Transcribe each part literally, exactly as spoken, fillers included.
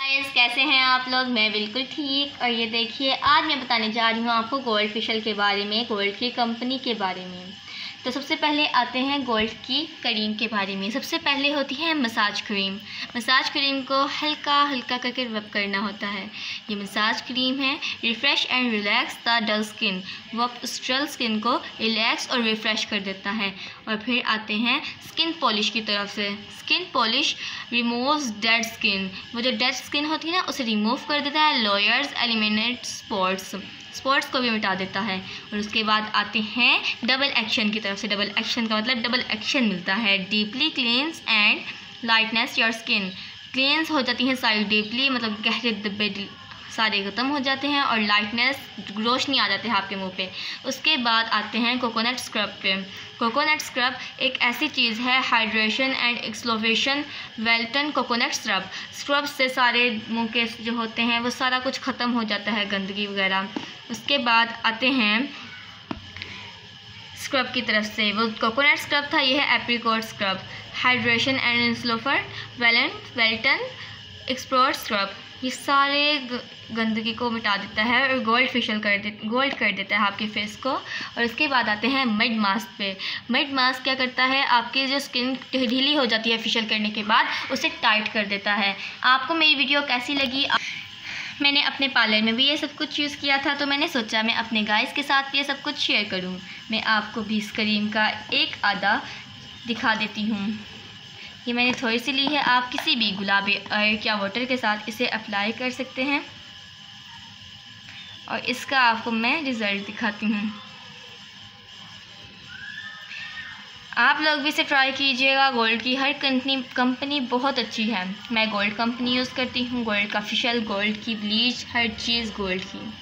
Guys, कैसे हैं आप लोग। मैं बिल्कुल ठीक। और ये देखिए, आज मैं बताने जा रही हूँ आपको गोल्ड फेशियल के बारे में, गोल्ड की कंपनी के बारे में। तो सबसे पहले आते हैं गोल्ड की क्रीम के बारे में। सबसे पहले होती है मसाज क्रीम। मसाज क्रीम को हल्का हल्का करके रब करना होता है। ये मसाज क्रीम है refresh and relax the dull skin. वो स्ट्रल स्किन को रिलैक्स और रिफ़्रेश कर देता है। और फिर आते हैं स्किन पॉलिश की तरफ से। Skin polish removes dead skin. वो जो डेड स्किन होती है ना, उसे रिमूव कर देता है। लॉयर्स एलिमिनेट स्पॉट्स स्पॉट्स को भी मिटा देता है। और उसके बाद आते हैं डबल एक्शन की तरफ से। डबल एक्शन का मतलब डबल एक्शन मिलता है। Deeply cleanses and lightens your skin. Cleanse हो जाती हैं सारी डीपली, मतलब गहरे धब्बे सारे ख़त्म हो जाते हैं और लाइटनेस रोशनी आ जाती है आपके मुंह पे। उसके बाद आते हैं कोकोनट स्क्रब पे। कोकोनट स्क्रब एक ऐसी चीज़ है, hydration and exfoliation Welton coconut scrub. Scrub से सारे मुंह के जो होते हैं वो सारा कुछ ख़त्म हो जाता है, गंदगी वगैरह। उसके बाद आते हैं स्क्रब की तरफ से। वो कोकोनट स्क्रब था, ये है एप्रिकॉट स्क्रब। हाइड्रेशन एंड इंसलोफर वेलेंट वेल्टन एक्सप्लोर स्क्रब। ये सारे गंदगी को मिटा देता है और गोल्ड फेशियल कर दे गोल्ड कर देता है आपके फेस को। और उसके बाद आते हैं मिड मास्क पे। मिड मास्क क्या करता है, आपकी जो स्किन ढीली हो जाती है फेशियल करने के बाद, उसे टाइट कर देता है। आपको मेरी वीडियो कैसी लगी? मैंने अपने पार्लर में भी ये सब कुछ यूज़ किया था, तो मैंने सोचा मैं अपने गाइस के साथ ये सब कुछ शेयर करूँ। मैं आपको भी इस क्रीम का एक आधा दिखा देती हूँ। ये मैंने थोड़ी सी ली है। आप किसी भी गुलाबी ऑयल या वाटर के साथ इसे अप्लाई कर सकते हैं। और इसका आपको मैं रिज़ल्ट दिखाती हूँ। आप लोग भी इसे ट्राई कीजिएगा। गोल्ड की हर कंपनी कंपनी बहुत अच्छी है। मैं गोल्ड कंपनी यूज़ करती हूँ। गोल्ड का फेशियल, गोल्ड की ब्लीच, हर चीज़ गोल्ड की।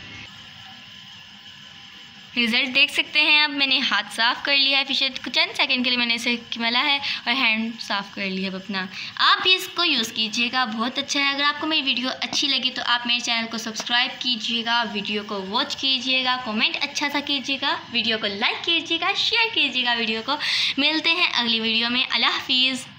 रिज़ल्ट देख सकते हैं। अब मैंने हाथ साफ़ कर लिया है। फेशियल चंद सेकंड के लिए मैंने इसे मला है और हैंड साफ़ कर लिया है अपना। आप भी इसको यूज़ कीजिएगा, बहुत अच्छा है। अगर आपको मेरी वीडियो अच्छी लगी तो आप मेरे चैनल को सब्सक्राइब कीजिएगा, वीडियो को वॉच कीजिएगा, कमेंट अच्छा सा कीजिएगा, वीडियो को लाइक कीजिएगा, शेयर कीजिएगा वीडियो को। मिलते हैं अगली वीडियो में। अल्लाह हाफिज़।